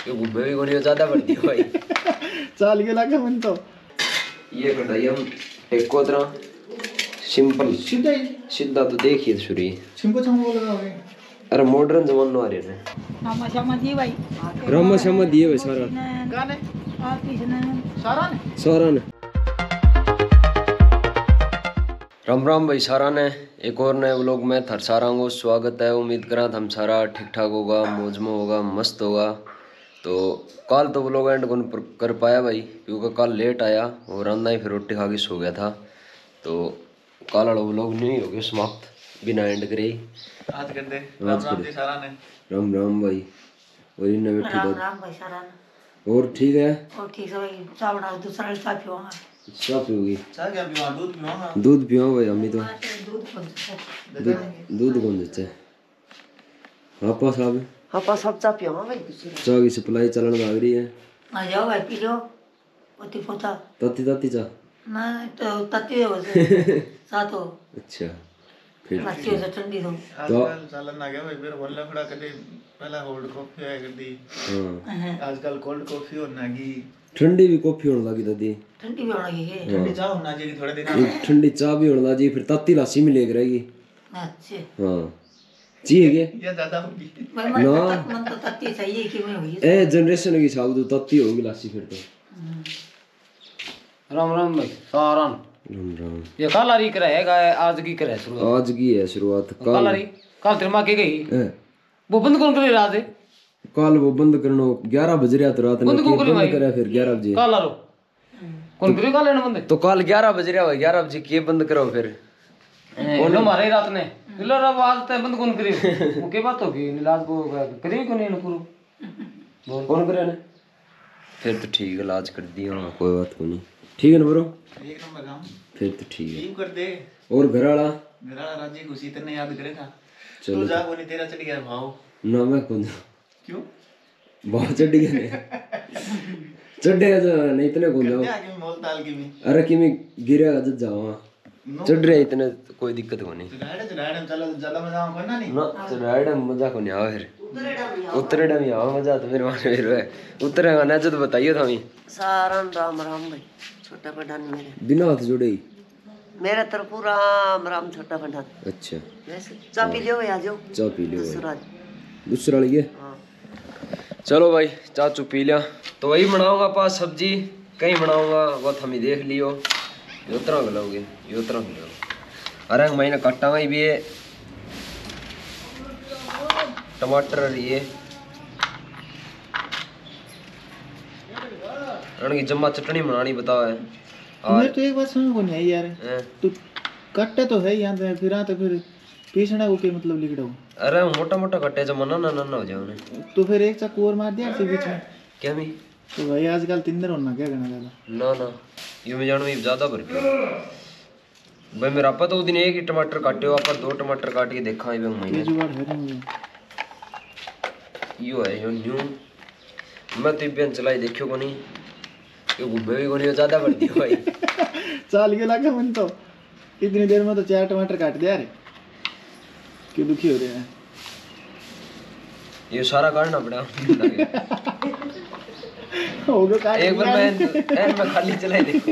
ये गुब्बे भी कोनी ज्यादा बढ़ती है भाई। चाल के लागे मन तो ये कढ़ाई हम टेको तरह सिंपल सीधा ही सीधा तो देखिए छुरी सिंपल चंगो लगाओगे। अरे मॉडर्न जमाना आ रहे हैं। रामा श्यामा दिए भाई सारा गाने और किसने सारा ने राम राम भाई सारा ने एक और नए व्लॉग में थर सारा को स्वागत है। उम्मीद करा हम सारा ठीक ठाक होगा, मौज में होगा, मस्त होगा। तो कल तो व्लॉग एंड कर पाया भाई क्योंकि कल लेट आया और रांधा ही फिर रोटी खा के सो गया था। तो कल वाला व्लॉग नहीं हो गया समाप्त बिना एंड करे ही। आज कर दे राम राम जी सारा ने। राम राम भाई और इन्हें बैठी राम राम भाई सारा ने। और ठीक है और ठीक है भाई। चाय बना दूसरा चाय पीऊंगा। चाय पीओगी? चाय क्या पीवा? दूध पीऊंगा। दूध पियो भाई अम्मी तो दूध कौन देते हैं? आपा साहब आपा सब चाय पीऊंगा भाई। चाय की सप्लाई चलन लग रही है। आ जाओ भाई पी लो पोती पोता। ताती ताती चाय ना तो तत्ती है वैसे साथ हो। अच्छा फिर अच्छी हो ठंडी हो। आजकल चलन आ गया भाई। मेरे बोलना पड़ा कदे पहला कोल्ड कॉफी आया कर दी। हां आजकल कोल्ड कॉफी और नागी ठंडी भी कॉफी होने लगी दादी। ठंडी भी होने लगी है। ठंडी चाय होना चाहिए थोड़े दिन। ठंडी चाय भी होने लगी फिर ताती लस्सी मिलेगी रहेगी। अच्छे हां चाहिए क्या? ये ज्यादा होगी भाई मन तो तत्ती चाहिए कि मैं हुई। ए जनरेशन की हिसाब तो ताती होगी लस्सी फिर तो। राम राम भाई सारा राम राम। ये कल आरी करेगा आज की करे शुरुआत? आज की है शुरुआत। कल आरी कल तेरे मां के गई ए, वो बंद कौन करे रात कल वो बंद करनो 11 बज रहा तो रात में बंद कौन करे भाई? करे फिर 11 बजे कल आरो कौन करे कल लेने बंद तो कल 11 बज रहा भाई 11 बजे किए बंद करो फिर कौन मारे रात ने लो रब आज तक बंद कौन करे वो के बात होगी नीलाज को करे कौन नहीं पूरो बोल कौन करे ने फिर तो ठीक है इलाज कर दिया कोई बात को नहीं। ठीक है ना ब्रो? एक नंबर काम फिर तो ठीक है। टीम कर दे। और घर वाला मेरा राजी खुशी तेने याद करेगा। चलो तू जा कोनी तेरा चढ़ गया भाव। ना मैं कौन क्यों? बहुत चढ़ गया ने चढ़ेगा जो नहीं इतने कौन जाओ। क्या कि मोल ताल की भी। अरे कि मैं गिरेगा जब जाऊंगा चढ़ रहे इतने कोई दिक्कत को नहीं। चढ़ाए चलो ज्यादा मजा आऊं कोई ना नहीं। ना चढ़ाए मजा को नहीं आओ फिर उतरे डम आओ मजा तो मेरे माने फिर है उतरेगा ना जो तो बताइए था मैं सारा राम राम भाई। छोटा पठान मेरे बिना हाथ जोड़े ही मेरा तरफ पूरा राम राम छोटा पठान। अच्छा वैसे चाय पी लियो भाई आ जाओ। चाय पी लियो दूसरा दूसरा लिए। हां चलो भाई चाय चू पी लिया तो वही बनाऊंगा पास सब्जी कहीं बनाऊंगा वो हम ही देख लियो यो तरह गलोगे यो तरह गलोगे। अरे महीना काटा हुआ भी है टमाटर ये की जम्मा चटनी बनानी बताओ है। मैं तो एक बात समझ को नहीं आई यार। तू कट्टे तो है यहां पे फिर तो फिर पीसना को के मतलब लिख दो। अरे मोटा मोटा कट्टे जमा ना ना ना हो जाओ ने तो फिर एक चाकू और मार दिया से बीच में क्या मी तो भाई आजकल तिंदर होना क्या करना ज्यादा ना ना ये मैं जानू ज्यादा भर गया भाई मेरा आपा तो दिन एक ही टमाटर काटे हो आप 2 टमाटर काट के देखा है महीने जुगाड़ है नहीं यो है यो न्यू मैं तो बेन चलाई देखियो को नहीं ये गुब्बे भी को नहीं ज्यादा बढ़ती है भाई। चाल के लागे मन तो इतनी देर में तो 4 टमाटर काट दिया रे क्यों दुखी हो रहे हैं। ये सारा काटना पड़ा हो गया काट एक बार मैं खाली चलाई देखो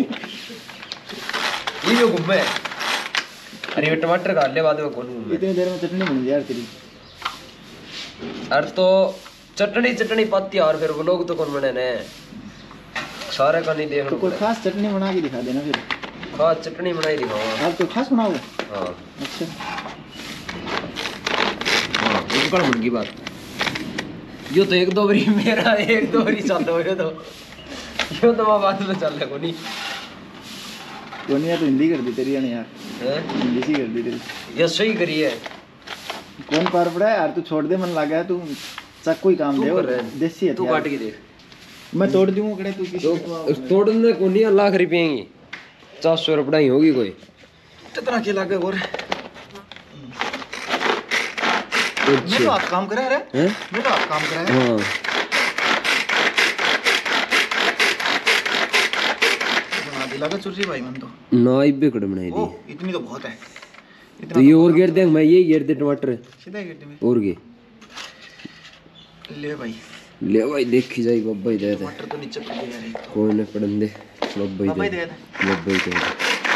ये जो गुब्बे अरे ये टमाटर काट ले बाद में कौन गुब्बे इतनी देर में चटनी बन गई यार तेरी। अरे तो चटनी पाती और फिर वो लोग तो कौन बने ने सारे का नहीं देख तो कोई खास चटनी बना के दिखा देना फिर। खास चटनी बनाई दिखाओ आप तो खास बनाओगे? हाँ अच्छा बिल्कुल मन की बात यो तो एक दो बारी मेरा एक दो बारी चल रहा है तो यो तो मैं बात में चल रहा को नहीं कोनिया तो हिंदी कर दी तेरी ने यार। हैं हिंदी सी कर दी तेरी। ये सही करी है कौन पार पड़ा है यार तू छोड़ दे मन लगा है तू चाकू ही काम दे और देसी है तू काट के देख मैं तोड़ दूंगा कड़े तू किसी तो तोड़ने को नहीं लाख रुपये की 400 रुपये ही होगी कोई कितना के लागे और मैं तो आप काम करे रे हैं मैं तो आप काम करे हां बना दिला का चुर्री भाई मन तो ना इबे कड़ बनाई दी इतनी तो बहुत है तो ये और घेर दे मैं ये घेर दे टमाटर सीधा ही कर दे और गे ले भाई ले भाई देखी जाए बब्बा ही दे दे टमाटर तो नीचे पड़ गया यार। कोई ने पड़न दे बब्बा ही दे बब्बा ही दे।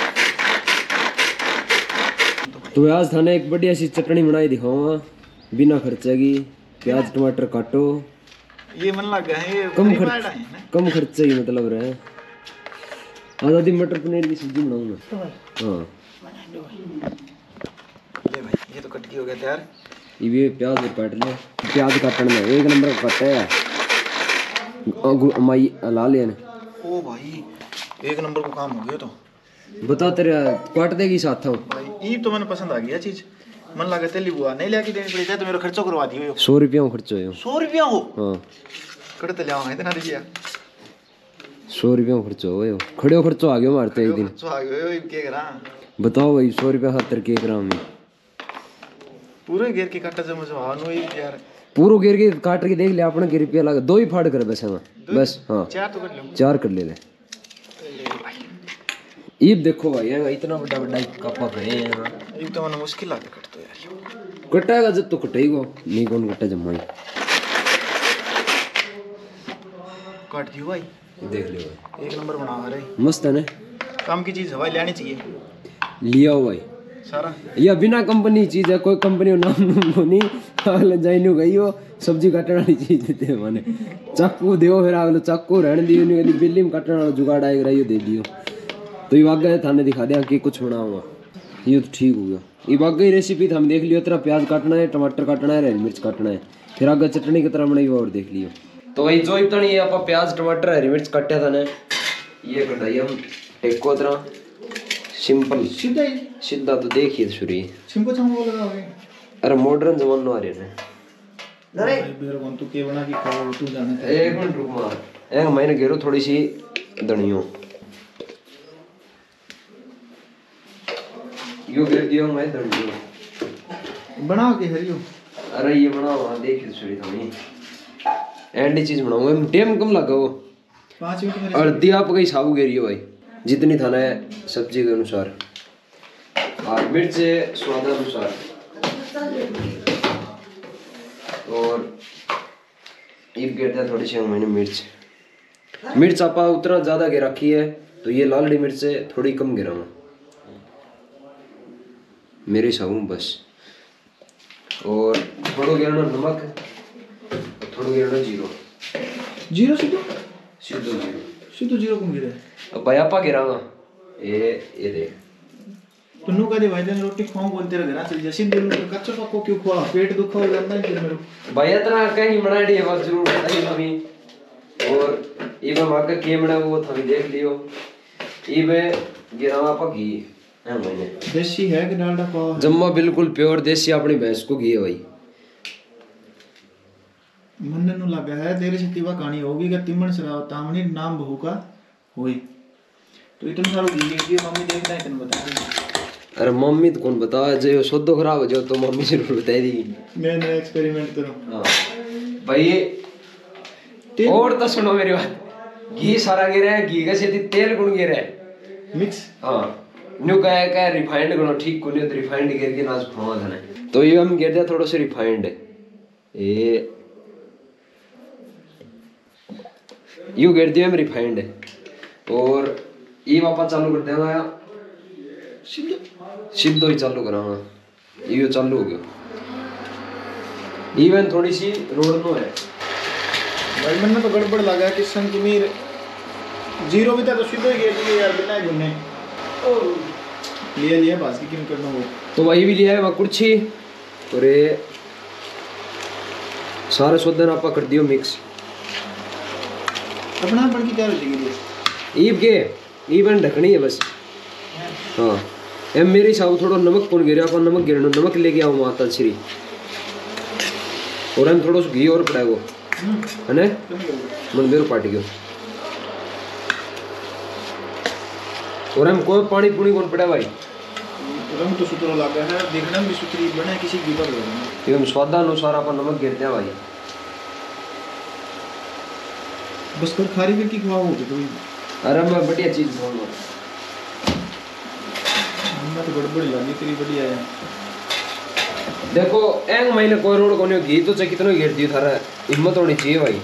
तो आज थाने एक बढ़िया सी चटनी बनाई दिखाऊंगा बिना खर्चे की। प्याज टमाटर काटो, ये मन लग गया है ये कम खर्चे ही मतलब रहे। आज आधी मटर पनीर की सब्जी बनाऊंगा। हाँ ले भाई ये तो कटकी हो गया तैयार। ये प्याज काट ले, प्याज काटने में एक नंबर का कट है माई ला ले। ओ भाई एक नंबर को काम हो गया। तो बता तेरे काट देगी साथ था भाई ये तो मैंने पसंद आ गया चीज। मन लगा तेली बुआ नहीं लेके देनी पड़ी तो मेरा खर्चो करवा दियो। 100 रुपया खर्चो है। 100 रुपया हो? हाँ कड़ते ले आऊंगा इतना दीजिए। 100 रुपया खर्चो हो खड़े खर्चो आ गया मारते एक दिन। खर्चो आ गयो के करा बताओ भाई 100 रुपया खातर के ग्राम में पूरे घेर के काटा जम जवानो यार। पूरो घेर के काट के देख ले अपने के रुपया लगा 2 ही फाड़ कर बस है बस। हाँ 4 तो कर लूं। 4 कर ले ईब देखो भाई इतना बड़ा बड़ा कपा करे हैं। ये तो मैंने मुश्किल आके कट तो यार कटेगा जब तो कटेगा नहीं कौन कटे जमाई काट दियो भाई। देख ले भाई एक नंबर बना रहे मस्त है ना। काम की चीज हवाई लेनी चाहिए लिया हो भाई सारा। या बिना कंपनी चीज है कोई कंपनी नाम को नहीं अगले जाइनु गई हो सब्जी काटने वाली चीज देते माने चाकू देओ फिर अगले चाकू रहने दियो नहीं गली बिल्ली में काटने वाला जुगाड़ आएगा रहियो दे दियो। तो ये वागा थाने दिखा दिया कि कुछ बनाऊंगा ये तो ठीक हो गया। ये वागा ही रेसिपी हम देख लियो तेरा प्याज काटना है टमाटर काटना है हरी मिर्च काटना है फिर आगे चटनी की तरह बनाई और देख लियो। तो वही जो इतना नहीं आप प्याज टमाटर हरी मिर्च काटे था ने ये कढ़ाई हम टेको तरह सिंपल सीधा ही सीधा तो देखिए शुरू सिंपल चमको लगाओगे। अरे मॉडर्न जमाना आ रहे हैं। अरे मेरे को तू के बना के खाओ तू जाने। एक मिनट रुक मार एक महीने घेरो थोड़ी सी धनियो यो गिर दियो मैं धनियो बनाओ के हरियो। अरे ये बनाओ देखिए शुरू थोड़ी एंडी चीज बनाऊंगा टाइम कम लगाओ 5 मिनट में। हल्दी आप गई साबु गिरियो भाई जितनी थाना है सब्जी के अनुसार और मिर्च स्वादानुसार और ईब गिरता थोड़ी सी मैंने मिर्च आपा उतना ज्यादा गिर रखी है तो ये लालड़ी मिर्च से थोड़ी कम गिराऊंगा मेरे हिसाब बस। और थोड़ा गिराना नमक थोड़ा गिराना जीरो जीरो सीधो सीधो जीरो सीधो जीरो कौन गिरा? अब भाई आपा गिराऊंगा ये दे तो नु कदे भाई दिन रोटी खाऊं बोल तेरा घर चल जा सीधे रोटी कच्चा पक्को क्यों खवा पेट दुखा हो जाता है फिर मेरे भाई इतना कहीं बना दी बात जरूर बताइए हमें। और ये माका के बना वो थमी देख लियो ये में गिरावा आपा घी है मैंने देसी है कि डालडा का जम्मा बिल्कुल प्योर देसी अपनी भैंस को घी है भाई। मन नु लगा है तेरे से तीवा कहानी होगी कि तिमन सराव तामनी नाम बहू का होई तो इतना सारा घी ले दियो मम्मी देखना है तने बता दे। अरे मम्मी तो कौन बता जो शुद्ध खराब हो जाओ तो मम्मी जरूर बताई देगी। मैं एक्सपेरिमेंट करूं। हाँ भाई और तो सुनो मेरी बात घी सारा गिरा है घी का से तेल गुण गिरा है मिक्स। हाँ न्यू क्या रिफाइंड करो ठीक को नहीं तो रिफाइंड गिर के नाच खावा था तो ये हम गिर दिया थोड़ा सा रिफाइंड ये यू गिर दिया हम रिफाइंड और ये वापस चालू कर देगा सीधो ही चालू कराऊंगा ये चालू हो गया इवन थोड़ी सी रोड नो है भाई मैंने तो गड़बड़ लगा कि संतमीर जीरो भी था तो सीधो ही गया दिए यार बिना घूमने लिया बास की क्यों करना वो तो वही भी लिया है वहाँ कुर्सी और ये सारे सोदन आपा कर दियो मिक्स अपना पड़ की तैयार हो जाएगी ईब के ईवन ढकनी है बस। हाँ एम मेरे हिसाब थोड़ा नमक कौन गिरा अपन नमक गिरना नमक लेके आओ माता श्री और हम थोड़ा सा घी और पड़ा वो है ना मन मेरे पार्टी को और हम कोई पानी पूरी कौन पड़ा भाई रंग तो सुथरा लगा है देखना भी सुथरी बना किसी की पर ये हम स्वादानुसार अपन नमक गिरते हैं भाई बस कर खारी करके खवाओ तो अरे मैं बढ़िया चीज बोलूंगा मैं तो गड़बड़ लगी तेरी बढ़िया है देखो एक महीने कोई रोड को नहीं घी तो चाहे कितना घेर दियो थारा हिम्मत होनी चाहिए भाई।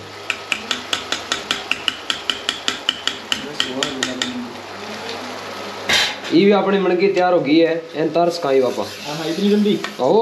ये भी अपनी मणकी तैयार हो गई है एन तरस काई पापा। हाँ इतनी जल्दी ओ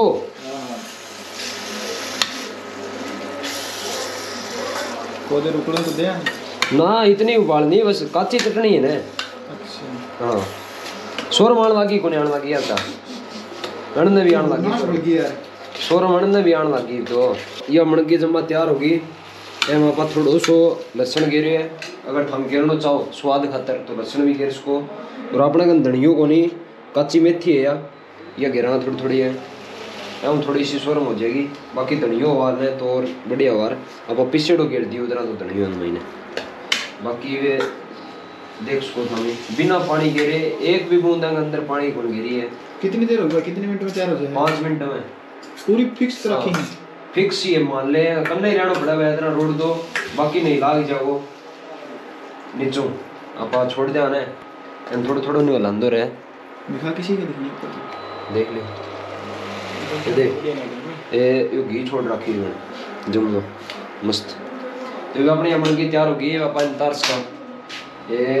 पौधे रुकने तो दे। ना इतनी उबालनी बस कच्ची चटनी है ना। अच्छा हाँ सोर मान लागी को आने लगी यार अणने भी आने लगी यार सोर अणने भी आने लगी। तो यह मणकी जमा तैयार होगी एम आप थोड़ो सो लहसुन गिरे है अगर हम गिरना चाहो स्वाद खातर तो लहसुन भी गिर इसको। और अपने कन धनियों को नहीं कच्ची मेथी है या गिरा थोड़ी थोड़ी है हम थोड़ी सी सोरम हो जाएगी। बाकी धनियों वार है तो और बढ़िया वार आप पिछड़ो गिर दी उधर तो धनियों महीने बाकी वे देख सको हमें बिना पानी गिरे एक भी बूंद अंदर पानी कौन गिरी है। कितनी देर होगा कितने मिनट में तैयार हो जाएगा? 5 मिनट में पूरी फिक्स रखी है। फिक्स ही है मान ले कल ही रहना पड़ा हुआ इतना रोड दो बाकी नहीं लाग जाओ नीचों आप छोड़ दे आने थोड़ा थोड़ा नहीं हलांदो रहे दिखा किसी का दिखने को देख ले ये देख ये यो घी छोड़ रखी है जम मस्त। तो ये अपनी अमन की तैयार हो गई है अपन तरस का ये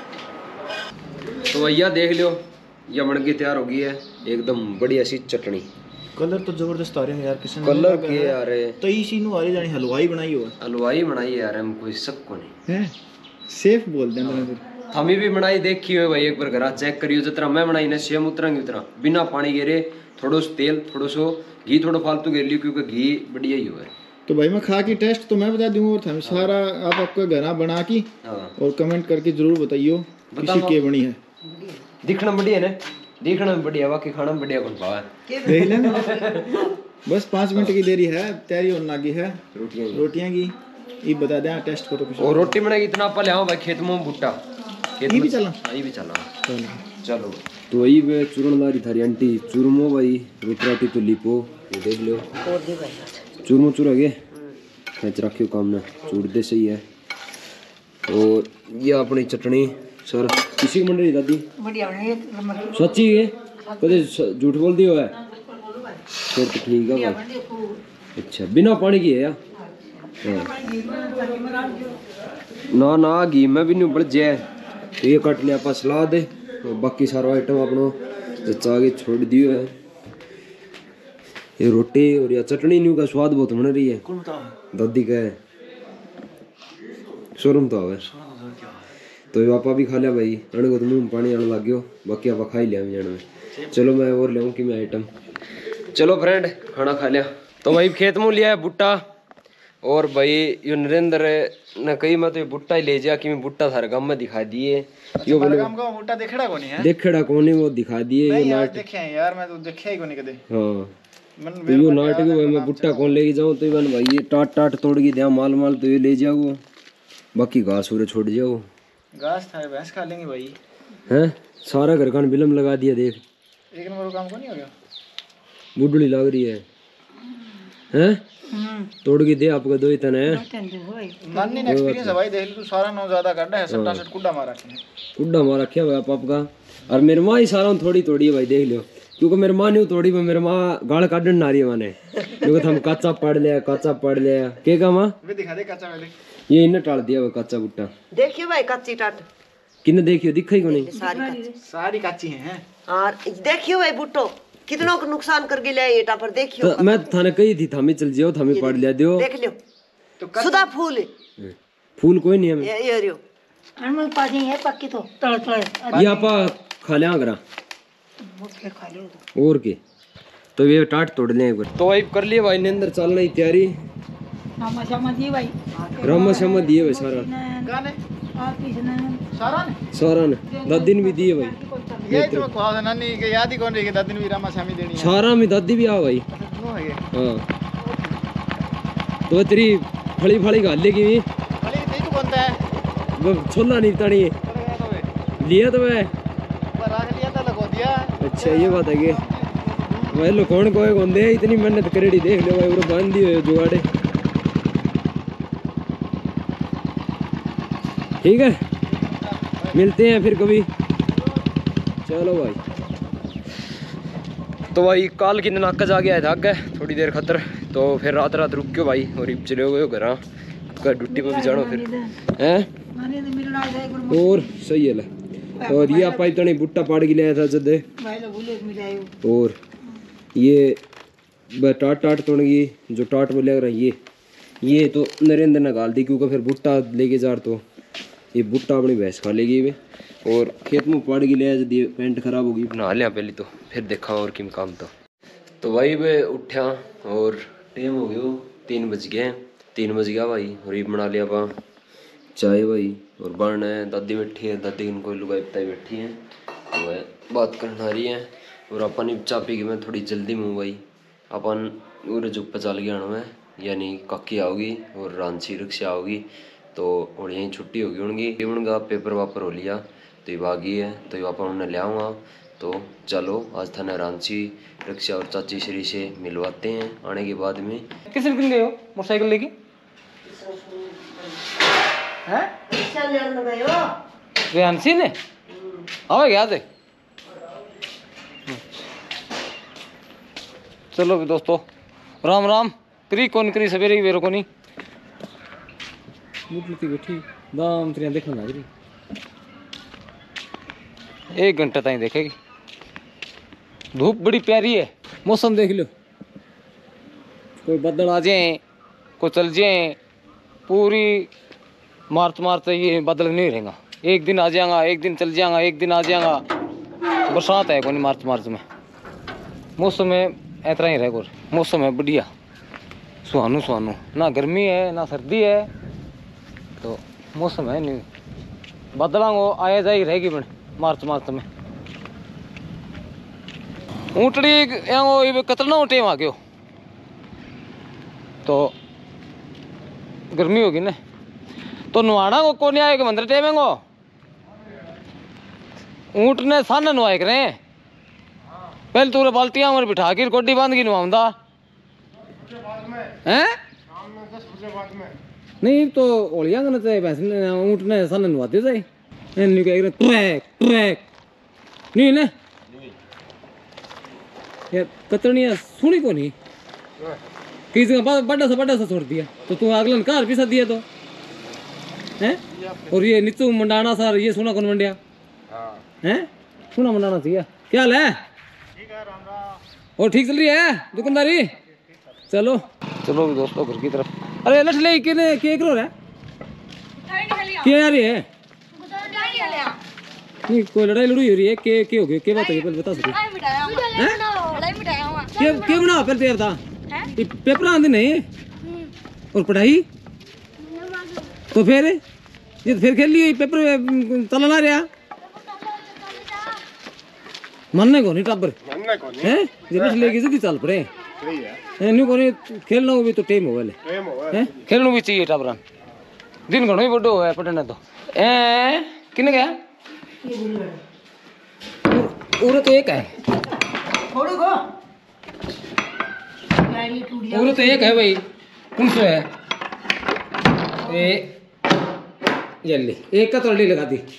तो भैया देख लियो ये अमन की तैयार हो गई है एकदम बढ़िया सी चटनी। कलर तो जबरदस्त आ रहे हैं यार किसी कलर के आ रहे तई सी नु आ रही जानी हलवाई बनाई हो हलवाई बनाई है यार हम कोई शक को नहीं है सेफ बोल देना फिर हमें भी बनाई देखी हो भाई एक बार घर चेक करियो जितना मैं बनाई ना सेम उतरा बिना पानी गिरे थोड़ो सो तेल थोड़ो सो घी थोड़ा फालतू गिर लियो क्योंकि घी बढ़िया ही हुआ है। तो भाई मैं खा की टेस्ट तो मैं बता दूंगा और हम सारा आप आपका घर बना की और कमेंट करके जरूर बताइयो किसी के बनी है। दिखना बढ़िया है दिखना में बढ़िया बाकी खाना में बढ़िया कौन पावा है देख लेना बस 5 मिनट की देरी है तैयारी होने लगी है रोटियां की ये बता दें टेस्ट करो कुछ। और रोटी बनाएगी इतना आप ले आओ भाई खेत में भुट्टा ये भी चला ये भी चला चलो। तो वही वे चूरण ला रही थारी आंटी चूरमो भाई रोटी राटी तो लिपो ये देख लो चूरमो चूर गए खेच रखियो काम ने चूर दे सही है। और ये अपनी चटनी सर किसी की मंडली दादी बढ़िया बनी सच्ची है कदे झूठ बोल दियो है फिर तो ठीक है भाई। अच्छा बिना पानी की है यार ना ना घी में भी नहीं उबल जाए तो ये कट लिया आप सलाद है और बाकी सारा आइटम अपनो जचा के छोड़ दियो है। ये रोटी और या चटनी न्यू का स्वाद बहुत बन रही है दादी का है शोरूम तो है तो ये आपा भी खा लिया भाई अण को तो मुंह में पानी आने लग गयो बाकी आप खा ही लिया जाने में। चलो मैं और ले कि मैं आइटम चलो फ्रेंड खाना खा लिया तो भाई खेत में लिया है भुट्टा और भाई यो नरेंद्र ने कही मैं तो ये भुट्टा ही ले जा कि मैं भुट्टा थारे गांव में दिखा दिए यो बोले काम का भुट्टा देखड़ा कोनी है देखड़ा कोनी वो दिखा दिए नहीं यार देखे हैं यार मैं तो देखा ही कोनी कदे। हां तो यो नाटक है मैं भुट्टा कौन लेके जाऊं तो इवन भाई ये टाट टाट तोड़ के दे माल माल तो ये ले जाओ बाकी घास उरे छोड़ जाओ घास था भैंस खा लेंगे भाई हैं सारा घर का बिलम लगा दिया देख एक नंबर काम को नहीं हो गया बुडड़ी लग रही है हैं तोड़ के दे आपको दो ही तने नानी ने एक्सपीरियंस है भाई देख तू सारा नो ज्यादा गड्ढा है सट्टा सट कुड्डा मार रखे कुड्डा मार रखे भाई आप आपका और मेरे मां ही सारा थोड़ी तोड़ी है भाई देख लियो क्योंकि मेरे मां ने तोड़ी पर मेरे मां गाल काटन ना रही है माने क्योंकि हम कच्चा पड़ लिया के का मां वे दिखा दे कच्चा वाले ये इन्हें टाल दिया वो कच्चा भुट्टा देखियो भाई कच्ची टाट किन्ने देखियो दिखाई को नहीं सारी कच्ची हैं और देखियो भाई बुट्टो कितनों को नुकसान करके ले ये टापर देखियो तो मैं थाने कही थी थामे चल जियो थामे पड़ लिया दियो देख लियो तो सुधा फूल फूल कोई नहीं है ये रियो अनमल पाजी है पक्की तो तड़ ये आपा खा लिया अगरा खा लियो और के तो ये टाट तोड़ ले एक बार तो भाई कर लिए भाई ने अंदर चलने की तैयारी रामा श्यामा दिए भाई रामा श्यामा दिए भाई सारा गाने सारा ने दादी ने भी दिए भाई ये तो ख्वाब नानी के याद ही कौन रही दादी ने भी रामा श्यामी देनी है सारा में दादी भी आ भाई नो है हां तो तेरी फली फली गाल लेगी भी फली नहीं तो कौन है वो छोला नहीं तानी लिया तो मैं रख लिया था लगो दिया। अच्छा ये बात है कि भाई लो कौन कोई कौन दे इतनी मेहनत करेड़ी देख लो भाई वो बांध दिए जुगाड़े ठीक है मिलते हैं फिर कभी चलो भाई तो भाई काल की दिन आकज आ गया था आगे थोड़ी देर खतर, तो फिर रात रात रुक गयो भाई और चले गए घर ड्यूटी पे भी जानो फिर हैं। और सही है ले। और ये आप इतने बुट्टा पाड़ के लाया था जदे, और ये टाट टाट तोड़गी जो टाट बोले अगर ये तो नरेंद्र ने गाल दी, क्योंकि फिर भुट्टा लेके जा तो ये भुट्टा अपनी भैंस खा लेगी वे। और खेत में पड़ गई ले जब पेंट खराब होगी बना लिया पहले, तो फिर देखा और किम काम था। तो भाई वे उठा और टाइम हो गया 3 बज गए, 3 बज गया भाई। और ये बना लिया पा चाय भाई, और बन है दादी बैठी है, दादी इनको लुगाई पिताई बैठी हैं, तो वह बात करना रही है। और अपन चाय पी के मैं थोड़ी जल्दी में हूँ भाई, अपन उरे जुग पर चल गया मैं, यानी काकी आओगी और रांची रिक्शा आओगी, तो और यहीं छुट्टी होगी उनकी, उनका पेपर वापर हो लिया तो ये बागी है, तो ये वापस उन्हें ले आऊँगा। तो चलो आज थाने रांची रिक्शा और चाची श्री से मिलवाते हैं आने के बाद में। किस दिन गए हो मोटरसाइकिल लेके? हैं? रेहानसी ने आवे याद है। चलो भी दोस्तों राम राम। करी कौन करी सवेरे ही वेरो कोनी बैठी दाम तेरिया देखना लग रही 1 घंटा ताई देखेगी। धूप बड़ी प्यारी है, मौसम देख लो, कोई बदल आ जाए कोई चल जाए, पूरी मार्च मार्च ये बादल नहीं रहेगा, एक दिन आ जाएगा एक दिन चल जाएगा एक दिन आ जाएगा। बरसात है कोई मार्च में, मौसम है इतना ही रहेगा। मौसम है बढ़िया सुहानू सुहानू, ना गर्मी है ना सर्दी है, तो मौसम है नहीं बादलों को आया जाए रहेगी बन मार्च में। ऊँटड़ी कतरना टेम आ गयो तो गर्मी होगी ना, तो नुआना को कौन आएगा मंदिर टेमेंगो, ऊँट ने सान नुआए करें पहले तूरे बाल्टियां और बिठा के कोडी बांध के नुआऊंदा हैं। नहीं तो ओलिया करना चाहिए भैंस ने ऊँट ने सान नुआते जाए नहीं कह ट्रैक ट्रैक नहीं ना यार कतरनिया सुनी को नहीं किसी का बड़ा सा छोड़ दिया तो तू अगला कार पिसा दिया तो हैं। और ये नीचू मंडाना सर ये सोना कौन मंडिया हैं, सोना मंडाना चाहिए। क्या हाल है? और ठीक चल रही है दुकानदारी? चलो चलो दोस्तों घर की तरफ। अरे लठ ले के करो रे क्या आ रही है? नहीं कोई लड़ाई लड़ाई हो रही है के हो गई, क्या बात है पहले बता सकते क्या बना पहले ते बता। पेपर आंदे नहीं और पढ़ाई तो फिर ये फिर खेल लियो पेपर चला ना रहा मनने को नहीं टाबर हैं जब लेके जल्दी चल पड़े नहीं कोनी खेलना हो भी तो टाइम होगा ले खेलना भी चाहिए टाबरा दिन घणो ही बड़ो है पढ़ने तो ए किने गया पूरा तो एक है थोड़ी को पूरा तो एक है भाई कौन सा है ए जल्दी एक का तोड़ी लगा दी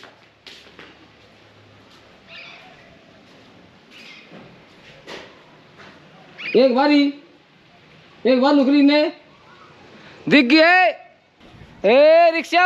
एक बार लुकरी ने दिख गए ए रिक्शा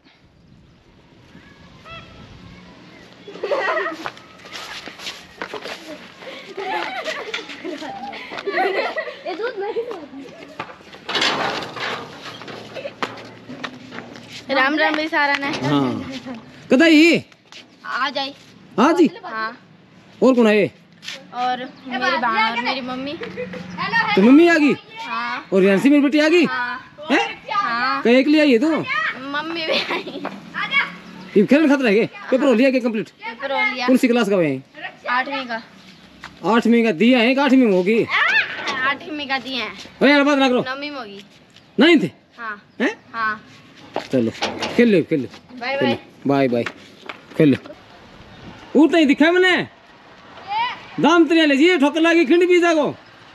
राम राम भी सारा ने हाँ कदाई आ जाए हाँ जी हाँ और कौन है और मेरी बहन और मेरी मम्मी तो मम्मी आ गई हाँ और रियांसी मेरी बेटी आ गई हाँ हैं हाँ कहीं के लिए आई है तू मम्मी भी आई ये खेलने खतरा है पेपर हो लिया के कंप्लीट पेपर हो लिया कौन सी क्लास का है 8वीं का 8वीं का दिया है 8वीं में होगी 8वीं का दिए हैं अरे यार बात ना करो 9वीं में होगी 9th हाँ हैं हाँ चलो खेल लो बाय बाय बाय बाय खेल लो उतना ही दिखा मैंने दाम तेरे ले जी ठोकर लगी खिंड पी जागो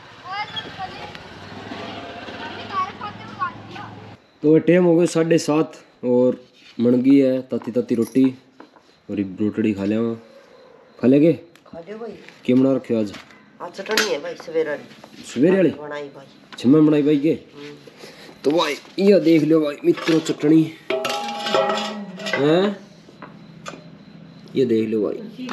तो टाइम हो गए 7:30 और मनगी है ताती ताती रोटी और रोटड़ी खा लेंगे खा दे भाई क्या बना रखे आज हाँ चटनी है भाई सवेरे सवेरे वाली बनाई भाई छिम्मा बनाई भाई के। तो भाई ये देख लो भाई मित्रों चटनी हैं, ये देख लो भाई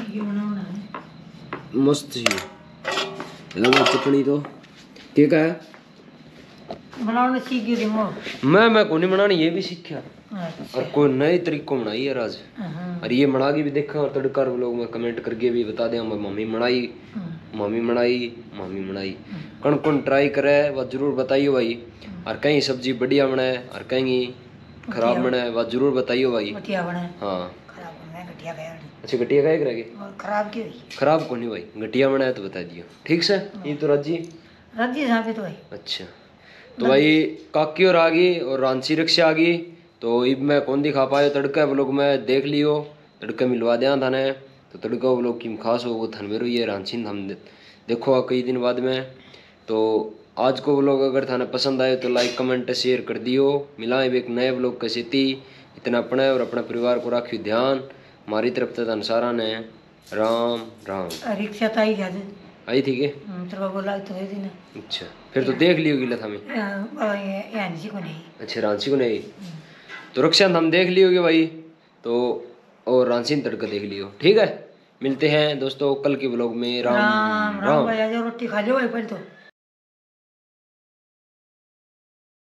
मस्त ही है चटनी। तो क्या है बनाने सीख गई मैं को नहीं बनानी, ये भी सीखा और कोई नए तरीकों बनाई है आज। और ये बना के भी देखा और तड़का लोग में कमेंट करके भी बता दें मम्मी बनाई मम्मी बनाई मम्मी बनाई। कौन कौन ट्राई करे वह जरूर बताइए भाई। और कहीं सब्जी बढ़िया बनाए और कहीं खराब बनाए वह जरूर बताइए भाई। हाँ अच्छा घटिया खाए करेंगे खराब क्यों खराब को नहीं भाई, घटिया बनाया तो बता दियो ठीक से। ये तो राजी तो भाई अच्छा। तो भाई काकी और आ गई और रांची रिक्शा आ गई। तो इब मैं कौन दिखा पाया तड़का व्लॉग में देख लियो, तड़का मिलवा दिया थाने। तो तड़का व्लॉग की खास हो वो थन मेरो ये रांची हम देखो कई दिन बाद में। तो आज को व्लॉग अगर थाने पसंद आए तो लाइक कमेंट शेयर कर दियो। मिला एक नए व्लॉग कैसे थी इतना अपने और अपने परिवार को रखियो ध्यान। हमारी तरफ से धन सारा ने राम राम। रिक्शा तो आई गया आई थी के बोला तो है ना। अच्छा फिर तो देख लियो गिला था मैं। को नहीं अच्छा रांची को नहीं तो रक्षा हम देख लियोगे भाई। तो और रांची तड़का देख लियो ठीक है। मिलते हैं दोस्तों कल के व्लॉग में। राम राम, राम। रोटी खा लो भाई पहले तो।